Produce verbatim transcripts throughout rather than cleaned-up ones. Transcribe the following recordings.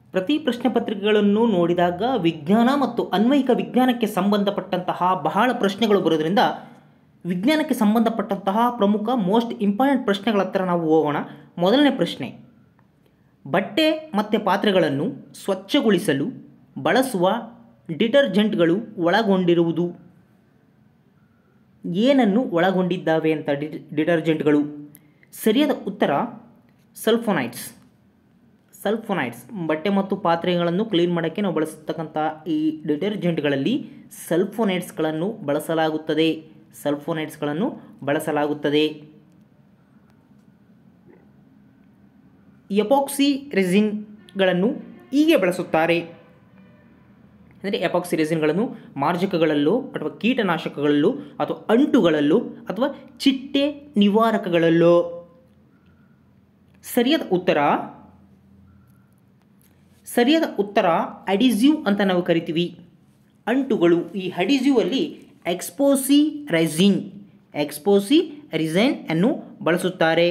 ಪ್ರತಿ ಪ್ರಶ್ನೆ ಪತ್ರಿಕೆಗಳನ್ನು ನೋಡಿದಾಗ ವಿಜ್ಞಾನ ಮತ್ತು ಅನ್ವಯಿಕ ವಿಜ್ಞಾನಕ್ಕೆ ಸಂಬಂಧಪಟ್ಟಂತಹ ಬಹಳ ಪ್ರಶ್ನೆಗಳು ಬರೋದ್ರಿಂದ ವಿಜ್ಞಾನಕ್ಕೆ ಸಂಬಂಧಪಟ್ಟಂತಹ ಪ್ರಮುಖ ಮೋಸ್ಟ್ ಇಂಪಾರ್ಟೆಂಟ್ ಪ್ರಶ್ನೆಗಳ ಹತ್ರ ನಾವು ಹೋಗೋಣ. ಮೊದಲನೇ ಪ್ರಶ್ನೆ, ಬಟ್ಟೆ ಮತ್ತು ಪಾತ್ರೆಗಳನ್ನು ಸ್ವಚ್ಛಗೊಳಿಸಲು ಬಳಸುವ ಡಿಟರ್ಜೆಂಟ್ಗಳು ಒಳಗೊಂಡಿರುವುದು ಏನನ್ನು ಒಳಗೊಂಡಿದ್ದಾವೆ ಅಂತ ಡಿ ಡಿಟರ್ಜೆಂಟ್ಗಳು ಸರಿಯಾದ ಉತ್ತರ ಸಲ್ಫೋನೈಡ್ಸ್. ಸಲ್ಫೋನೈಡ್ಸ್ ಬಟ್ಟೆ ಮತ್ತು ಪಾತ್ರೆಗಳನ್ನು ಕ್ಲೀನ್ ಮಾಡೋಕ್ಕೆ ನಾವು ಬಳಸತಕ್ಕಂಥ ಈ ಡಿಟರ್ಜೆಂಟ್ಗಳಲ್ಲಿ ಸಲ್ಫೋನೈಡ್ಸ್ಗಳನ್ನು ಬಳಸಲಾಗುತ್ತದೆ ಸಲ್ಫೋನೈಡ್ಸ್ಗಳನ್ನು ಬಳಸಲಾಗುತ್ತದೆ ಎಪಾಕ್ಸಿ ರೆಸಿನ್ಗಳನ್ನು ಹೀಗೆ ಬಳಸುತ್ತಾರೆ. ಅಂದರೆ ಎಪಾಕ್ಸಿ ರೆಸಿನ್ಗಳನ್ನು ಮಾರ್ಜಕಗಳಲ್ಲೋ ಅಥವಾ ಕೀಟನಾಶಕಗಳಲ್ಲೋ ಅಥವಾ ಅಂಟುಗಳಲ್ಲೋ ಅಥವಾ ಚಿಟ್ಟೆ ನಿವಾರಕಗಳಲ್ಲೋ. ಸರಿಯಾದ ಉತ್ತರ ಸರಿಯಾದ ಉತ್ತರ ಅಡಿಸಿವ್ ಅಂತ ನಾವು ಕರಿತೀವಿ. ಅಂಟುಗಳು. ಈ ಅಡಿಸಿವ್ ಅಲ್ಲಿ ಎಕ್ಸ್ಪೋಸಿ ರೆಸಿನ್ ಎಕ್ಸ್ಪೋಸಿ ರೆಸಿನ್ ಅನ್ನು ಬಳಸುತ್ತಾರೆ.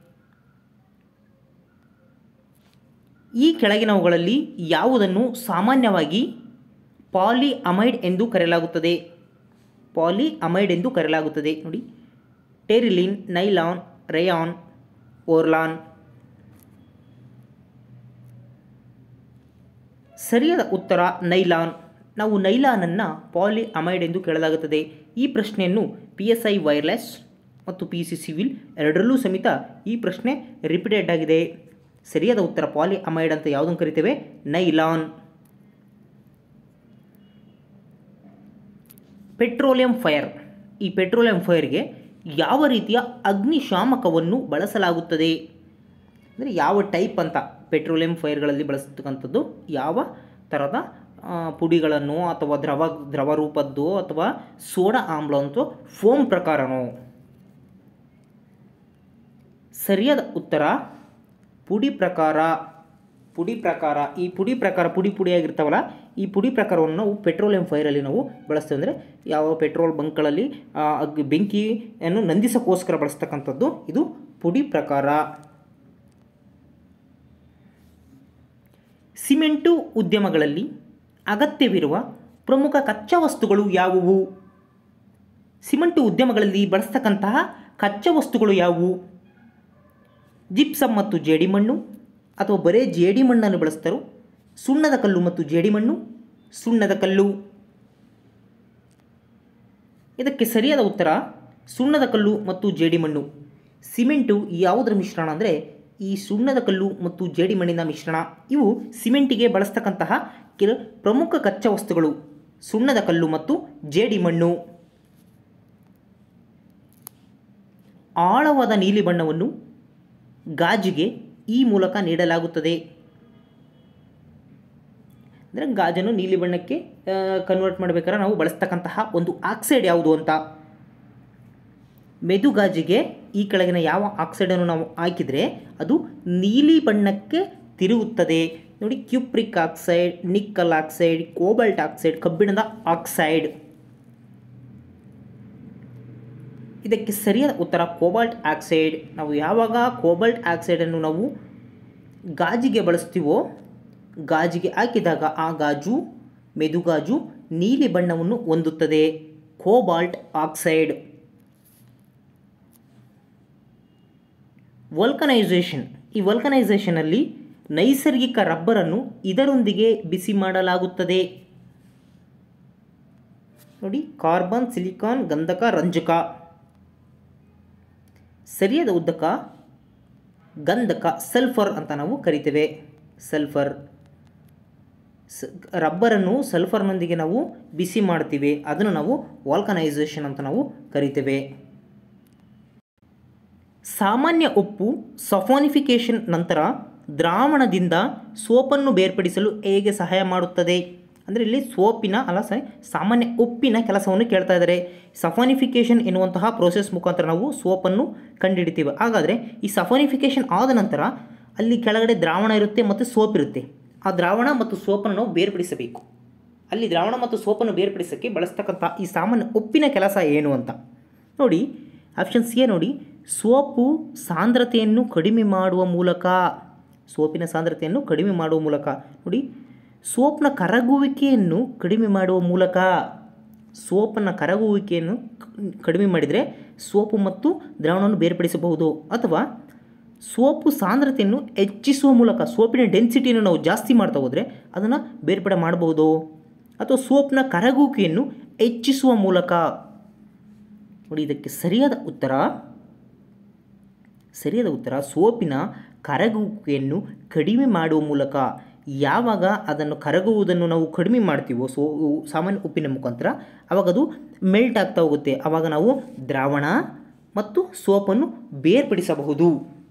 ಈ ಕೆಳಗಿನವುಗಳಲ್ಲಿ ಯಾವುದನ್ನು ಸಾಮಾನ್ಯವಾಗಿ ಪಾಲಿಅಮೈಡ್ ಎಂದು ಕರೆಯಲಾಗುತ್ತದೆ? ಪಾಲಿಅಮೈಡ್ ಎಂದು ಕರೆಯಲಾಗುತ್ತದೆ. ನೋಡಿ, ಟೆರಿಲಿನ್, ನೈಲಾನ್, ರೇಯಾನ್, ಓರ್ಲಾನ್. ಸರಿಯಾದ ಉತ್ತರ ನೈಲಾನ್. ನಾವು ನೈಲಾನನ್ನು ಪಾಲಿಅಮೈಡ್ ಎಂದು ಕೇಳಲಾಗುತ್ತದೆ. ಈ ಪ್ರಶ್ನೆಯನ್ನು ಪಿ ಎಸ್ ಐ ವೈರ್ಲೆಸ್ ಮತ್ತು ಪಿ ಸಿ ಸಿವಿಲ್ ಎರಡರಲ್ಲೂ ಸಮೇತ ಈ ಪ್ರಶ್ನೆ ರಿಪೀಟೆಡ್ ಆಗಿದೆ. ಸರಿಯಾದ ಉತ್ತರ ಪಾಲಿಅಮೈಡ್ ಅಂತ ಯಾವುದನ್ನು ಕರಿತೇವೆ? ನೈಲಾನ್. Petroleum fire. ಈ ಪೆಟ್ರೋಲಿಯಂ ಫೈರ್ಗೆ ಯಾವ ರೀತಿಯ ಅಗ್ನಿಶಾಮಕವನ್ನು ಬಳಸಲಾಗುತ್ತದೆ? ಅಂದರೆ ಯಾವ ಟೈಪ್ ಅಂತ ಪೆಟ್ರೋಲಿಯಂ ಫೈರ್ಗಳಲ್ಲಿ ಬಳಸತಕ್ಕಂಥದ್ದು ಯಾವ ಥರದ ಪುಡಿಗಳನ್ನು ಅಥವಾ ದ್ರವ ದ್ರವ ರೂಪದ್ದು ಅಥವಾ ಸೋಡಾ ಆಮ್ಲ ಅಂತೂ ಫೋಮ್ ಪ್ರಕಾರನೋ? ಸರಿಯಾದ ಉತ್ತರ ಪುಡಿ ಪ್ರಕಾರ. ಪುಡಿ ಪ್ರಕಾರ. ಈ ಪುಡಿ ಪ್ರಕಾರ ಪುಡಿ ಪುಡಿಯಾಗಿರ್ತಾವಲ್ಲ, ಈ ಪುಡಿ ಪ್ರಕಾರವನ್ನು ನಾವು ಪೆಟ್ರೋಲಿಯಂ ಫೈರಲ್ಲಿ ನಾವು ಬಳಸ್ತೇವೆ. ಅಂದರೆ ಯಾವ ಪೆಟ್ರೋಲ್ ಬಂಕ್ಗಳಲ್ಲಿ ಬೆಂಕಿಯನ್ನು ನಂದಿಸೋಕ್ಕೋಸ್ಕರ ಬಳಸ್ತಕ್ಕಂಥದ್ದು ಇದು ಪುಡಿ ಪ್ರಕಾರ. ಸಿಮೆಂಟು ಉದ್ಯಮಗಳಲ್ಲಿ ಅಗತ್ಯವಿರುವ ಪ್ರಮುಖ ಕಚ್ಚಾ ವಸ್ತುಗಳು ಯಾವುವು? ಸಿಮೆಂಟು ಉದ್ಯಮಗಳಲ್ಲಿ ಬಳಸ್ತಕ್ಕಂತಹ ಕಚ್ಚಾ ವಸ್ತುಗಳು ಯಾವುವು? ಜಿಪ್ಸಮ್ ಮತ್ತು ಜೇಡಿಮಣ್ಣು ಅಥವಾ ಬರೇ ಜೇಡಿಮಣ್ಣನ್ನು ಬಳಸ್ತಾರೋ? ಸುಣ್ಣದ ಕಲ್ಲು ಮತ್ತು ಜೇಡಿಮಣ್ಣು, ಸುಣ್ಣದ ಕಲ್ಲು. ಇದಕ್ಕೆ ಸರಿಯಾದ ಉತ್ತರ ಸುಣ್ಣದ ಕಲ್ಲು ಮತ್ತು ಜೇಡಿಮಣ್ಣು. ಸಿಮೆಂಟು ಯಾವುದರ ಮಿಶ್ರಣ ಅಂದರೆ ಈ ಸುಣ್ಣದ ಕಲ್ಲು ಮತ್ತು ಜೇಡಿಮಣ್ಣಿನ ಮಿಶ್ರಣ. ಇವು ಸಿಮೆಂಟಿಗೆ ಬಳಸ್ತಕ್ಕಂತಹ ಕೆಲ ಪ್ರಮುಖ ಕಚ್ಚಾ ವಸ್ತುಗಳು ಸುಣ್ಣದ ಕಲ್ಲು ಮತ್ತು ಜೇಡಿಮಣ್ಣು. ಆಳವಾದ ನೀಲಿ ಬಣ್ಣವನ್ನು ಗಾಜಿಗೆ ಈ ಮೂಲಕ ನೀಡಲಾಗುತ್ತದೆ. ಅಂದರೆ ಗಾಜನ್ನು ನೀಲಿ ಬಣ್ಣಕ್ಕೆ ಕನ್ವರ್ಟ್ ಮಾಡಬೇಕಾದ್ರೆ ನಾವು ಬಳಸ್ತಕ್ಕಂತಹ ಒಂದು ಆಕ್ಸೈಡ್ ಯಾವುದು ಅಂತ. ಮೆದುಗಾಜಿಗೆ ಈ ಕೆಳಗಿನ ಯಾವ ಆಕ್ಸೈಡನ್ನು ನಾವು ಹಾಕಿದರೆ ಅದು ನೀಲಿ ಬಣ್ಣಕ್ಕೆ ತಿರುಗುತ್ತದೆ? ನೋಡಿ, cupric oxide, nickel oxide, cobalt oxide, ಕಬ್ಬಿಣದ ಆಕ್ಸೈಡ್. ಇದಕ್ಕೆ ಸರಿಯಾದ ಉತ್ತರ ಕೋಬಾಲ್ಟ್ ಆಕ್ಸೈಡ್. ನಾವು ಯಾವಾಗ ಕೋಬಾಲ್ಟ್ ಆಕ್ಸೈಡನ್ನು ನಾವು ಗಾಜಿಗೆ ಬಳಸ್ತೀವೋ, ಗಾಜಿಗೆ ಹಾಕಿದಾಗ ಆ ಗಾಜು ಮೆದುಗಾಜು ನೀಲಿ ಬಣ್ಣವನ್ನು ಹೊಂದುತ್ತದೆ. Cobalt oxide. ವಲ್ಕನೈಸೇಷನ್. ಈ ವಲ್ಕನೈಸೇಷನಲ್ಲಿ ನೈಸರ್ಗಿಕ ರಬ್ಬರನ್ನು ಇದರೊಂದಿಗೆ ಬಿಸಿ ಮಾಡಲಾಗುತ್ತದೆ. ನೋಡಿ, ಕಾರ್ಬನ್, ಸಿಲಿಕಾನ್, ಗಂಧಕ, ರಂಜಕ. ಸರಿಯಾದ ಉದ್ದಕ ಗಂಧಕ, ಸಲ್ಫರ್ ಅಂತ ನಾವು ಕರಿತೇವೆ. ಸಲ್ಫರ್. ಸ ರಬ್ಬರನ್ನು ಸಲ್ಫರ್ನೊಂದಿಗೆ ನಾವು ಬಿಸಿ ಮಾಡ್ತೀವಿ, ಅದನ್ನು ನಾವು ವಾಲ್ಕನೈಸೇಷನ್ ಅಂತ ನಾವು ಕರಿತೇವೆ. ಸಾಮಾನ್ಯ ಉಪ್ಪು ಸಫಾನಿಫಿಕೇಷನ್ ನಂತರ ದ್ರಾವಣದಿಂದ ಸೋಪನ್ನು ಬೇರ್ಪಡಿಸಲು ಹೇಗೆ ಸಹಾಯ ಮಾಡುತ್ತದೆ? ಅಂದರೆ ಇಲ್ಲಿ ಸೋಪಿನ ಅಲ್ಲ ಸರಿ ಸಾಮಾನ್ಯ ಉಪ್ಪಿನ ಕೆಲಸವನ್ನು ಕೇಳ್ತಾ ಇದ್ದಾರೆ. ಸಫಾನಿಫಿಕೇಷನ್ ಎನ್ನುವಂತಹ ಪ್ರೋಸೆಸ್ ಮುಖಾಂತರ ನಾವು ಸೋಪನ್ನು ಕಂಡುಹಿಡಿತೀವಿ. ಹಾಗಾದರೆ ಈ ಸಫಾನಿಫಿಕೇಷನ್ ಆದ ನಂತರ ಅಲ್ಲಿ ಕೆಳಗಡೆ ದ್ರಾವಣ ಇರುತ್ತೆ ಮತ್ತು ಸೋಪ್ ಇರುತ್ತೆ. ಆ ದ್ರಾವಣ ಮತ್ತು ಸೋಪನ್ನು ನಾವು ಬೇರ್ಪಡಿಸಬೇಕು. ಅಲ್ಲಿ ದ್ರಾವಣ ಮತ್ತು ಸೋಪನ್ನು ಬೇರ್ಪಡಿಸೋಕ್ಕೆ ಬಳಸ್ತಕ್ಕಂಥ ಈ ಸಾಮಾನ್ಯ ಉಪ್ಪಿನ ಕೆಲಸ ಏನು ಅಂತ ನೋಡಿ. ಆಪ್ಷನ್ ಸಿ ನೋಡಿ, ಸೋಪು ಸಾಂದ್ರತೆಯನ್ನು ಕಡಿಮೆ ಮಾಡುವ ಮೂಲಕ ಸೋಪಿನ ಸಾಂದ್ರತೆಯನ್ನು ಕಡಿಮೆ ಮಾಡುವ ಮೂಲಕ. ನೋಡಿ, ಸೋಪ್ನ ಕರಗುವಿಕೆಯನ್ನು ಕಡಿಮೆ ಮಾಡುವ ಮೂಲಕ. ಸೋಪನ್ನು ಕರಗುವಿಕೆಯನ್ನು ಕಡಿಮೆ ಮಾಡಿದರೆ ಸೋಪು ಮತ್ತು ದ್ರಾವಣವನ್ನು ಬೇರ್ಪಡಿಸಬಹುದು. ಅಥವಾ ಸೋಪು ಸಾಂದ್ರತೆಯನ್ನು ಹೆಚ್ಚಿಸುವ ಮೂಲಕ, ಸೋಪಿನ ಡೆನ್ಸಿಟಿಯನ್ನು ನಾವು ಜಾಸ್ತಿ ಮಾಡ್ತಾ ಹೋದರೆ ಅದನ್ನು ಬೇರ್ಪಡೆ ಮಾಡಬಹುದು. ಅಥವಾ ಸೋಪ್ನ ಕರಗುವಿಕೆಯನ್ನು ಹೆಚ್ಚಿಸುವ ಮೂಲಕ. ನೋಡಿ, ಇದಕ್ಕೆ ಸರಿಯಾದ ಉತ್ತರ ಸರಿಯಾದ ಉತ್ತರ ಸೋಪಿನ ಕರಗುವಿಕೆಯನ್ನು ಕಡಿಮೆ ಮಾಡುವ ಮೂಲಕ. ಯಾವಾಗ ಅದನ್ನು ಕರಗುವುದನ್ನು ನಾವು ಕಡಿಮೆ ಮಾಡ್ತೀವೋ ಸೋ ಸಾಮಾನ್ಯ ಉಪ್ಪಿನ ಮುಖಾಂತರ, ಆವಾಗ ಅದು ಮೆಲ್ಟ್ ಆಗ್ತಾ ಹೋಗುತ್ತೆ. ಆವಾಗ ನಾವು ದ್ರಾವಣ ಮತ್ತು ಸೋಪನ್ನು ಬೇರ್ಪಡಿಸಬಹುದು.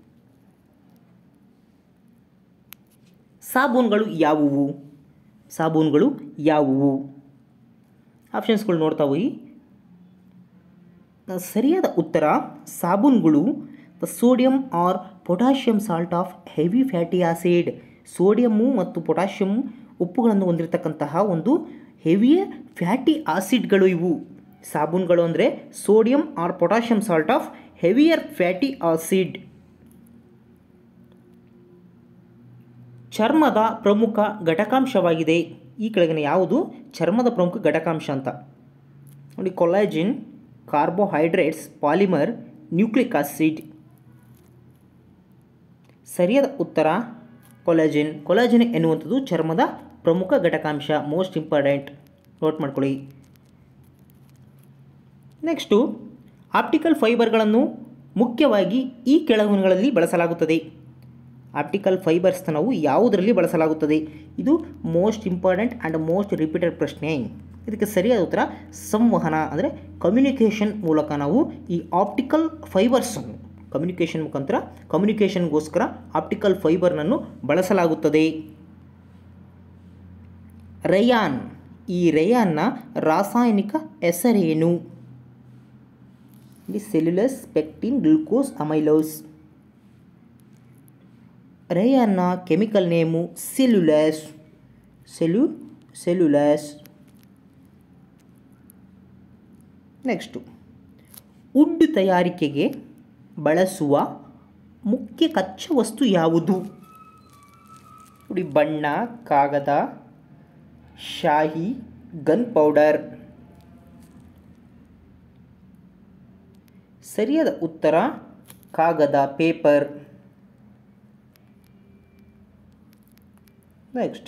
ಸಾಬೂನುಗಳು ಯಾವುವು? ಸಾಬೂನುಗಳು ಯಾವುವು? ಆಪ್ಷನ್ಸ್ಗಳು ನೋಡ್ತಾ ಹೋಗಿ. ಸರಿಯಾದ ಉತ್ತರ ಸಾಬೂನುಗಳು the sodium or potassium salt of heavy fatty acid. Sodium ಮತ್ತು ಪೊಟ್ಯಾಷಿಯಂ ಉಪ್ಪುಗಳನ್ನು ಹೊಂದಿರತಕ್ಕಂತಹ ಒಂದು ಹೆವಿಯರ್ ಫ್ಯಾಟಿ ಆಸಿಡ್ಗಳು ಇವು. ಸಾಬೂನುಗಳು ಅಂದರೆ sodium or potassium salt of heavier fatty acid. ಚರ್ಮದ ಪ್ರಮುಖ ಘಟಕಾಂಶವಾಗಿದೆ. ಈ ಕೆಳಗಿನ ಯಾವುದು ಚರ್ಮದ ಪ್ರಮುಖ ಘಟಕಾಂಶ ಅಂತ ನೋಡಿ. Collagen, carbohydrates, polymer, nucleic acid. ಸರಿಯಾದ ಉತ್ತರ ಕೊಲಾಜಿನ್. ಕೊಲಾಜಿನ್ ಎನ್ನುವಂಥದ್ದು ಚರ್ಮದ ಪ್ರಮುಖ ಘಟಕಾಂಶ. ಮೋಸ್ಟ್ ಇಂಪಾರ್ಟೆಂಟ್, ನೋಟ್ ಮಾಡ್ಕೊಳ್ಳಿ. ನೆಕ್ಸ್ಟು, ಆಪ್ಟಿಕಲ್ ಫೈಬರ್ಗಳನ್ನು ಮುಖ್ಯವಾಗಿ ಈ ಕೆಳಗಿನಗಳಲ್ಲಿ ಬಳಸಲಾಗುತ್ತದೆ. ಆಪ್ಟಿಕಲ್ ಫೈಬರ್ಸ್ನ ನಾವು ಯಾವುದರಲ್ಲಿ ಬಳಸಲಾಗುತ್ತದೆ? ಇದು most important and most repeated ಪ್ರಶ್ನೆ. ಇದಕ್ಕೆ ಸರಿಯಾದ ಉತ್ತರ ಸಂವಹನ, ಅಂದರೆ ಕಮ್ಯುನಿಕೇಷನ್ ಮೂಲಕ ನಾವು ಈ ಆಪ್ಟಿಕಲ್ ಫೈಬರ್ಸನ್ನು ಕಮ್ಯುನಿಕೇಷನ್ ಮುಖಾಂತರ ಕಮ್ಯುನಿಕೇಷನ್ಗೋಸ್ಕರ ಆಪ್ಟಿಕಲ್ ಫೈಬರ್ನನ್ನು ಬಳಸಲಾಗುತ್ತದೆ. ರೇಯಾನ್. ಈ ರೇಯಾನ್ನ ರಾಸಾಯನಿಕ ಹೆಸರೇನು? ಇಲ್ಲಿ ಸೆಲ್ಯುಲಸ್, ಪೆಕ್ಟಿನ್, ಗ್ಲೂಕೋಸ್, ಅಮೈಲೋಸ್. ರೇಯಾನ್ನ chemical name cellulose. Cellu cellulose. Next, wood ತಯಾರಿಕೆಗೆ ಬಳಸುವ ಮುಖ್ಯ ಕಚ್ಚಾ ವಸ್ತು ಯಾವುದು? ನೋಡಿ, ಬಣ್ಣ, ಕಾಗದ, ಶಾಯಿ, ಗನ್ ಪೌಡರ್. ಸರಿಯಾದ ಉತ್ತರ ಕಾಗದ, ಪೇಪರ್. ನೆಕ್ಸ್ಟ್,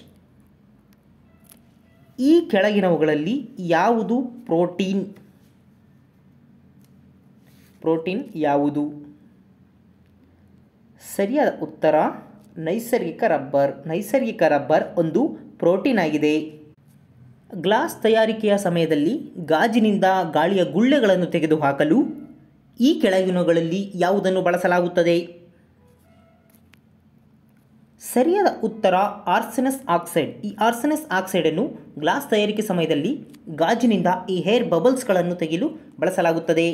ಈ ಕೆಳಗಿನವುಗಳಲ್ಲಿ ಯಾವುದು ಪ್ರೋಟೀನ್? ಪ್ರೋಟೀನ್ ಯಾವುದು? ಸರಿಯಾದ ಉತ್ತರ ನೈಸರ್ಗಿಕ ರಬ್ಬರ್. ನೈಸರ್ಗಿಕ ರಬ್ಬರ್ ಒಂದು ಪ್ರೋಟೀನ್ ಆಗಿದೆ. ಗ್ಲಾಸ್ ತಯಾರಿಕೆಯ ಸಮಯದಲ್ಲಿ ಗಾಜಿನಿಂದ ಗಾಳಿಯ ಗುಳ್ಳೆಗಳನ್ನು ತೆಗೆದುಹಾಕಲು ಈ ಕೆಳಗಿನವುಗಳಲ್ಲಿ ಯಾವುದನ್ನು ಬಳಸಲಾಗುತ್ತದೆ? ಸರಿಯಾದ ಉತ್ತರ ಆರ್ಸೆನಸ್ ಆಕ್ಸೈಡ್. ಈ ಆರ್ಸೆನಸ್ ಆಕ್ಸೈಡನ್ನು ಗ್ಲಾಸ್ ತಯಾರಿಕೆ ಸಮಯದಲ್ಲಿ ಗಾಜಿನಿಂದ ಈ ಹೇರ್ ಬಬಲ್ಸ್ಗಳನ್ನು ತೆಗೆಯಲು ಬಳಸಲಾಗುತ್ತದೆ.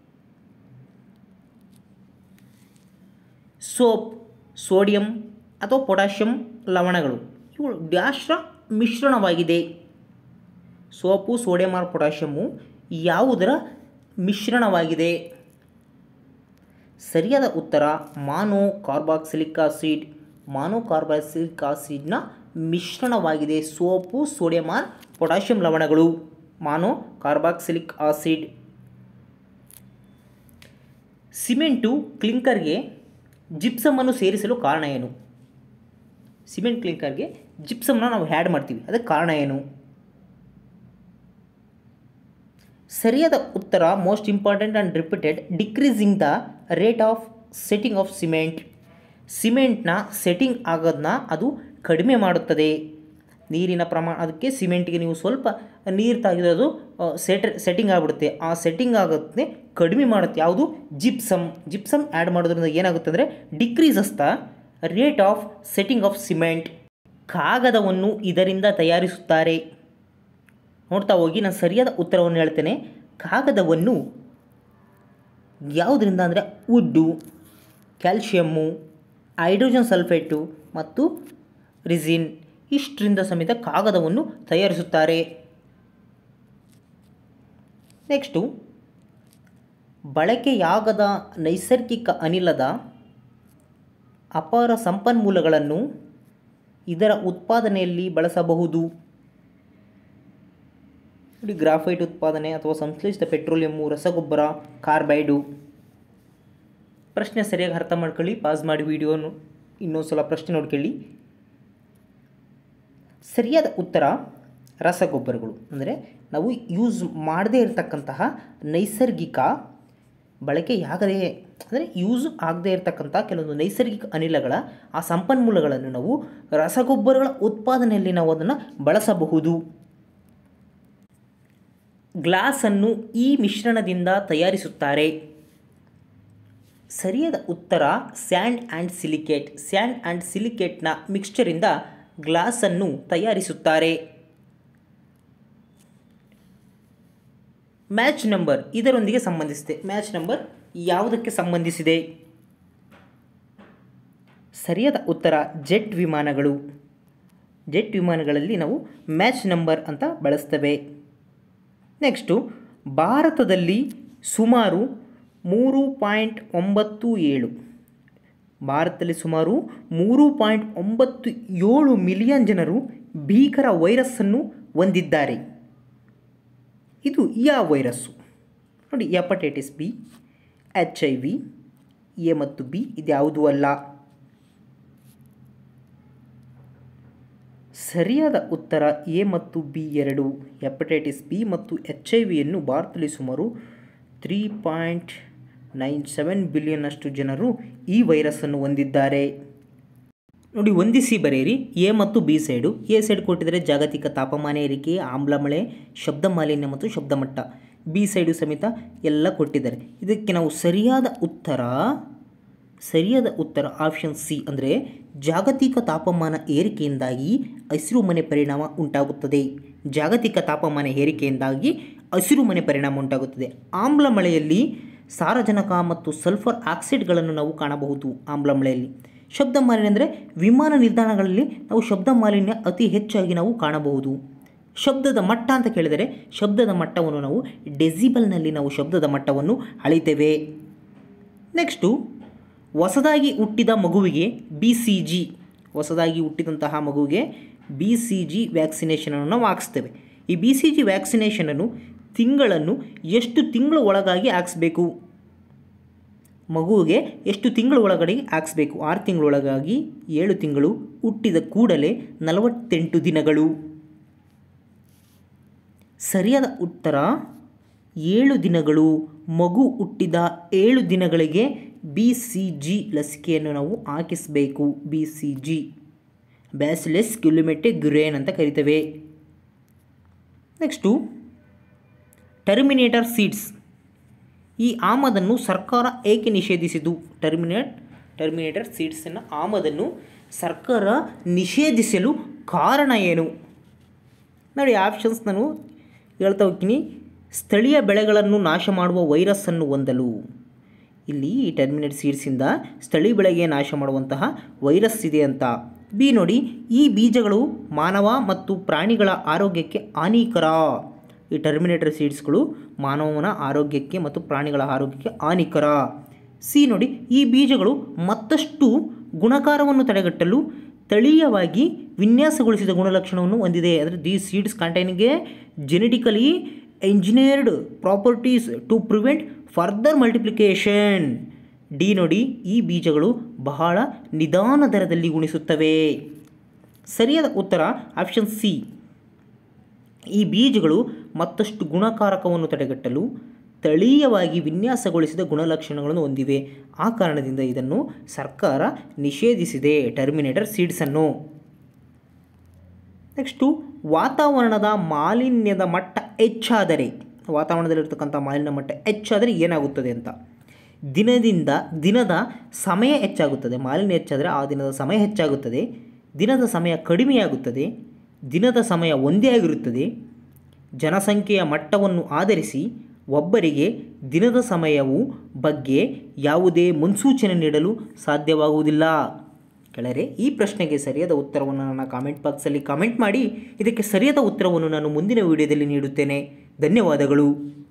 ಸೋಪ್, ಸೋಡಿಯಂ ಅಥವಾ ಪೊಟ್ಯಾಷಿಯಂ ಲವಣಗಳು ಇವು ಡ್ಯಾಶ್ರ ಮಿಶ್ರಣವಾಗಿದೆ. ಸೋಪು, ಸೋಡಿಯಂ ಆರ್ ಪೊಟ್ಯಾಷಿಯಮ್ಮು ಯಾವುದರ ಮಿಶ್ರಣವಾಗಿದೆ? ಸರಿಯಾದ ಉತ್ತರ mono carboxylic acid. Mono carboxylic ಆಸಿಡ್ನ ಮಿಶ್ರಣವಾಗಿದೆ ಸೋಪು, ಸೋಡಿಯಂ ಆರ್ ಪೊಟ್ಯಾಷಿಯಂ ಲವಣಗಳು. Mono carboxylic acid. ಸಿಮೆಂಟು ಕ್ಲಿಂಕರ್ಗೆ ಜಿಪ್ಸಮನ್ನು ಸೇರಿಸಲು ಕಾರಣ ಏನು? ಸಿಮೆಂಟ್ ಕ್ಲಿಂಕರ್ಗೆ ಜಿಪ್ಸಮ್ನ ನಾವು ಆ್ಯಡ್ ಮಾಡ್ತೀವಿ, ಅದಕ್ಕೆ ಕಾರಣ ಏನು? ಸರಿಯಾದ ಉತ್ತರ most important and repeated, decreasing the rate of setting of cement. ಸಿಮೆಂಟ್ನ ಸೆಟ್ಟಿಂಗ್ ಆಗೋದನ್ನ ಅದು ಕಡಿಮೆ ಮಾಡುತ್ತದೆ. ನೀರಿನ ಪ್ರಮಾಣ, ಅದಕ್ಕೆ ಸಿಮೆಂಟ್ಗೆ ನೀವು ಸ್ವಲ್ಪ ನೀರು ತಾಗಿರೋದು ಸೆಟ್ ಸೆಟ್ಟಿಂಗ್ ಆಗಿಬಿಡುತ್ತೆ. ಆ ಸೆಟ್ಟಿಂಗ್ ಆಗುತ್ತೆ ಕಡಿಮೆ ಮಾಡುತ್ತೆ. ಯಾವುದು? ಜಿಪ್ಸಮ್. ಜಿಪ್ಸಮ್ ಆ್ಯಡ್ ಮಾಡೋದ್ರಿಂದ ಏನಾಗುತ್ತೆ ಅಂದರೆ decreases the rate of setting of cement. ಕಾಗದವನ್ನು ಇದರಿಂದ ತಯಾರಿಸುತ್ತಾರೆ. ನೋಡ್ತಾ ಹೋಗಿ, ನಾನು ಸರಿಯಾದ ಉತ್ತರವನ್ನು ಹೇಳ್ತೇನೆ. ಕಾಗದವನ್ನು ಯಾವುದರಿಂದ ಅಂದರೆ ವುಡ್ಡು, ಕ್ಯಾಲ್ಶಿಯಮ್ಮು, ಹೈಡ್ರೋಜನ್ ಸಲ್ಫೇಟು ಮತ್ತು ರಿಸಿನ್ ಇಷ್ಟರಿಂದ ಸಮೇತ ಕಾಗದವನ್ನು ತಯಾರಿಸುತ್ತಾರೆ. ನೆಕ್ಸ್ಟು, ಬಳಕೆಯಾಗದ ನೈಸರ್ಗಿಕ ಅನಿಲದ ಅಪಾರ ಸಂಪನ್ಮೂಲಗಳನ್ನು ಇದರ ಉತ್ಪಾದನೆಯಲ್ಲಿ ಬಳಸಬಹುದು. ನೋಡಿ, ಗ್ರಾಫೈಟ್ ಉತ್ಪಾದನೆ ಅಥವಾ ಸಂಶ್ಲೇಷಿತ ಪೆಟ್ರೋಲಿಯಮ್ಮು, ರಸಗೊಬ್ಬರ, ಕಾರ್ಬೈಡು. ಪ್ರಶ್ನೆ ಸರಿಯಾಗಿ ಅರ್ಥ ಮಾಡ್ಕೊಳ್ಳಿ. ಪಾಸ್ ಮಾಡಿ ವಿಡಿಯೋನು ಇನ್ನೊಂದು ಸಲ ಪ್ರಶ್ನೆ ನೋಡ್ಕೊಳ್ಳಿ. ಸರಿಯಾದ ಉತ್ತರ ರಸಗೊಬ್ಬರಗಳು. ಅಂದರೆ ನಾವು ಯೂಸ್ ಮಾಡದೇ ಇರತಕ್ಕಂತಹ ನೈಸರ್ಗಿಕ ಬಳಕೆಯಾಗದೇ ಅಂದರೆ ಯೂಸ್ ಆಗದೇ ಇರತಕ್ಕಂಥ ಕೆಲವೊಂದು ನೈಸರ್ಗಿಕ ಅನಿಲಗಳ ಆ ಸಂಪನ್ಮೂಲಗಳನ್ನು ನಾವು ರಸಗೊಬ್ಬರಗಳ ಉತ್ಪಾದನೆಯಲ್ಲಿ ನಾವು ಅದನ್ನು ಬಳಸಬಹುದು. ಗ್ಲಾಸನ್ನು ಈ ಮಿಶ್ರಣದಿಂದ ತಯಾರಿಸುತ್ತಾರೆ. ಸರಿಯಾದ ಉತ್ತರ sand and silicate. Sand and ಸಿಲಿಕೇಟ್ನ ಮಿಕ್ಸ್ಚರಿಂದ ಗ್ಲಾಸನ್ನು ತಯಾರಿಸುತ್ತಾರೆ. ಮ್ಯಾಚ್ ನಂಬರ್ ಇದರೊಂದಿಗೆ ಸಂಬಂಧಿಸಿದೆ. ಮ್ಯಾಚ್ ನಂಬರ್ ಯಾವುದಕ್ಕೆ ಸಂಬಂಧಿಸಿದೆ? ಸರಿಯಾದ ಉತ್ತರ ಜೆಟ್ ವಿಮಾನಗಳು. ಜೆಟ್ ವಿಮಾನಗಳಲ್ಲಿ ನಾವು ಮ್ಯಾಚ್ ನಂಬರ್ ಅಂತ ಬಳಸ್ತೇವೆ. ನೆಕ್ಸ್ಟು, ಭಾರತದಲ್ಲಿ ಸುಮಾರು ಮೂರು ಪಾಯಿಂಟ್ ಒಂಬತ್ತು ಏಳು ಭಾರತದಲ್ಲಿ ಸುಮಾರು ಮೂರು ಪಾಯಿಂಟ್ ಒಂಬತ್ತು ಏಳು ಮಿಲಿಯನ್ ಜನರು ಭೀಕರ ವೈರಸ್ಸನ್ನು ಹೊಂದಿದ್ದಾರೆ. ಇದು ಯಾವ ವೈರಸ್ಸು? ನೋಡಿ, hepatitis B, H I V, A ಮತ್ತು ಬಿ ಇದ್ಯಾವುದೂ ಅಲ್ಲ. ಸರಿಯಾದ ಉತ್ತರ ಎ ಮತ್ತು ಬಿ ಎರಡು. ಹೆಪಟೈಟಿಸ್ ಬಿ ಮತ್ತು ಎಚ್ ಐ ವಿಯನ್ನು ಭಾರತದಲ್ಲಿ ಸುಮಾರು three point nine seven billion ಅಷ್ಟು ಜನರು ಈ ವೈರಸ್ಸನ್ನು ಹೊಂದಿದ್ದಾರೆ. ನೋಡಿ, ಹೊಂದಿಸಿ ಬರೆಯಿರಿ. ಎ ಮತ್ತು ಬಿ ಸೈಡು. ಎ ಸೈಡ್ ಕೊಟ್ಟಿದ್ದಾರೆ ಜಾಗತಿಕ ತಾಪಮಾನ ಏರಿಕೆ, ಆಮ್ಲ ಮಳೆ, ಶಬ್ದ ಮಾಲಿನ್ಯ ಮತ್ತು ಶಬ್ದ ಮಟ್ಟ. ಬಿ ಸೈಡು ಸಮೇತ ಎಲ್ಲ ಕೊಟ್ಟಿದ್ದಾರೆ. ಇದಕ್ಕೆ ನಾವು ಸರಿಯಾದ ಉತ್ತರ ಸರಿಯಾದ ಉತ್ತರ ಆಪ್ಷನ್ ಸಿ ಅಂದರೆ ಜಾಗತಿಕ ತಾಪಮಾನ ಏರಿಕೆಯಿಂದಾಗಿ ಹಸಿರು ಮನೆ ಪರಿಣಾಮ ಉಂಟಾಗುತ್ತದೆ. ಜಾಗತಿಕ ತಾಪಮಾನ ಏರಿಕೆಯಿಂದಾಗಿ ಹಸಿರು ಮನೆ ಪರಿಣಾಮ ಉಂಟಾಗುತ್ತದೆ. ಆಮ್ಲ ಮಳೆಯಲ್ಲಿ ಸಾರಜನಕ ಮತ್ತು ಸಲ್ಫರ್ ಆಕ್ಸೈಡ್ಗಳನ್ನು ನಾವು ಕಾಣಬಹುದು. ಆಮ್ಲ ಮಳೆಯಲ್ಲಿ ಶಬ್ದ ಮಾಲಿನ್ಯ ಅಂದರೆ ವಿಮಾನ ನಿಲ್ದಾಣಗಳಲ್ಲಿ ನಾವು ಶಬ್ದ ಮಾಲಿನ್ಯ ಅತಿ ಹೆಚ್ಚಾಗಿ ನಾವು ಕಾಣಬಹುದು. ಶಬ್ದದ ಮಟ್ಟ ಅಂತ ಕೇಳಿದರೆ ಶಬ್ದದ ಮಟ್ಟವನ್ನು ನಾವು ಡೆಸಿಬಲ್ನಲ್ಲಿ ನಾವು ಶಬ್ದದ ಮಟ್ಟವನ್ನು ಅಳಿತೇವೆ. ನೆಕ್ಸ್ಟು, ಹೊಸದಾಗಿ ಹುಟ್ಟಿದ ಮಗುವಿಗೆ ಬಿ ಸಿ ಜಿ ಹೊಸದಾಗಿ ಹುಟ್ಟಿದಂತಹ ಮಗುವಿಗೆ ಬಿ ಸಿ ಜಿ ವ್ಯಾಕ್ಸಿನೇಷನನ್ನು ನಾವು ಹಾಕಿಸ್ತೇವೆ. ಈ ಬಿ ಸಿ ಜಿ ವ್ಯಾಕ್ಸಿನೇಷನನ್ನು ತಿಂಗಳನ್ನು ಎಷ್ಟು ತಿಂಗಳ ಒಳಗಾಗಿ ಹಾಕಿಸ್ಬೇಕು? ಮಗುವಿಗೆ ಎಷ್ಟು ತಿಂಗಳ ಒಳಗಡೆ ಹಾಕಿಸ್ಬೇಕು? ಆರು ತಿಂಗಳೊಳಗಾಗಿ, ಏಳು ತಿಂಗಳು, ಹುಟ್ಟಿದ ಕೂಡಲೇ ನಲವತ್ತೆಂಟು ದಿನಗಳು. ಸರಿಯಾದ ಉತ್ತರ ಏಳು ದಿನಗಳು. ಮಗು ಹುಟ್ಟಿದ ಏಳು ದಿನಗಳಿಗೆ ಬಿ ಸಿ ಜಿ ಲಸಿಕೆಯನ್ನು ನಾವು ಹಾಕಿಸಬೇಕು. B C G bacillus Calmette Guerin ಅಂತ ಕರಿತೇವೆ. ನೆಕ್ಸ್ಟು, ಟರ್ಮಿನೇಟರ್ ಸೀಡ್ಸ್ ಈ ಆಮದನ್ನು ಸರ್ಕಾರ ಏಕೆ ನಿಷೇಧಿಸಿತು? ಟರ್ಮಿನೇಟ್ ಟರ್ಮಿನೇಟರ್ ಸೀಡ್ಸನ್ನು ಆಮದನ್ನು ಸರ್ಕಾರ ನಿಷೇಧಿಸಲು ಕಾರಣ ಏನು? ನೋಡಿ, ಆಪ್ಷನ್ಸ್ ನಾನು ಹೇಳ್ತಾ ಹೋಗ್ತೀನಿ. ಸ್ಥಳೀಯ ಬೆಳೆಗಳನ್ನು ನಾಶ ಮಾಡುವ ವೈರಸ್ಸನ್ನು ಹೊಂದಲು. ಇಲ್ಲಿ ಈ ಟರ್ಮಿನೇಟ್ ಸೀಡ್ಸಿಂದ ಸ್ಥಳೀಯ ಬೆಳೆಗೆ ನಾಶ ಮಾಡುವಂತಹ ವೈರಸ್ ಇದೆ ಅಂತ. ಬಿ ನೋಡಿ, ಈ ಬೀಜಗಳು ಮಾನವ ಮತ್ತು ಪ್ರಾಣಿಗಳ ಆರೋಗ್ಯಕ್ಕೆ ಹಾನಿಕರ. ಈ ಟರ್ಮಿನೇಟರ್ ಸೀಡ್ಸ್ಗಳು ಮಾನವನ ಆರೋಗ್ಯಕ್ಕೆ ಮತ್ತು ಪ್ರಾಣಿಗಳ ಆರೋಗ್ಯಕ್ಕೆ ಹಾನಿಕರ. ಸಿ ನೋಡಿ, ಈ ಬೀಜಗಳು ಮತ್ತಷ್ಟು ಗುಣಕಾರವನ್ನು ತಡೆಗಟ್ಟಲು ತಳೀಯವಾಗಿ ವಿನ್ಯಾಸಗೊಳಿಸಿದ ಗುಣಲಕ್ಷಣವನ್ನು ಹೊಂದಿದೆ. ಅಂದರೆ the seeds containing genetically engineered properties to prevent further multiplication. D ನೋಡಿ, ಈ ಬೀಜಗಳು ಬಹಳ ನಿಧಾನ ದರದಲ್ಲಿ ಗುಣಿಸುತ್ತವೆ. ಸರಿಯಾದ ಉತ್ತರ ಆಪ್ಷನ್ ಸಿ. ಈ ಬೀಜಗಳು ಮತ್ತಷ್ಟು ಗುಣಕಾರಕವನ್ನು ತಡೆಗಟ್ಟಲು ತಳೀಯವಾಗಿ ವಿನ್ಯಾಸಗೊಳಿಸಿದ ಗುಣಲಕ್ಷಣಗಳನ್ನು ಹೊಂದಿವೆ. ಆ ಕಾರಣದಿಂದ ಇದನ್ನು ಸರ್ಕಾರ ನಿಷೇಧಿಸಿದೆ, ಟರ್ಮಿನೇಟರ್ ಸೀಡ್ಸನ್ನು. ನೆಕ್ಸ್ಟು, ವಾತಾವರಣದ ಮಾಲಿನ್ಯದ ಮಟ್ಟ ಹೆಚ್ಚಾದರೆ ವಾತಾವರಣದಲ್ಲಿರ್ತಕ್ಕಂಥ ಮಾಲಿನ್ಯ ಮಟ್ಟ ಹೆಚ್ಚಾದರೆ ಏನಾಗುತ್ತದೆ ಅಂತ. ದಿನದಿಂದ ದಿನದ ಸಮಯ ಹೆಚ್ಚಾಗುತ್ತದೆ. ಮಾಲಿನ್ಯ ಹೆಚ್ಚಾದರೆ ಆ ದಿನದ ಸಮಯ ಹೆಚ್ಚಾಗುತ್ತದೆ. ದಿನದ ಸಮಯ ಕಡಿಮೆಯಾಗುತ್ತದೆ. ದಿನದ ಸಮಯ ಒಂದೇ ಆಗಿರುತ್ತದೆ. ಜನಸಂಖ್ಯೆಯ ಮಟ್ಟವನ್ನು ಆಧರಿಸಿ ಒಬ್ಬರಿಗೆ ದಿನದ ಸಮಯವು ಬಗ್ಗೆ ಯಾವುದೇ ಮುನ್ಸೂಚನೆ ನೀಡಲು ಸಾಧ್ಯವಾಗುವುದಿಲ್ಲ. ಕೆಳರೆ ಈ ಪ್ರಶ್ನೆಗೆ ಸರಿಯಾದ ಉತ್ತರವನ್ನು ನನ್ನ ಕಾಮೆಂಟ್ ಬಾಕ್ಸಲ್ಲಿ ಕಾಮೆಂಟ್ ಮಾಡಿ. ಇದಕ್ಕೆ ಸರಿಯಾದ ಉತ್ತರವನ್ನು ನಾನು ಮುಂದಿನ ವಿಡಿಯೋದಲ್ಲಿ ನೀಡುತ್ತೇನೆ. ಧನ್ಯವಾದಗಳು.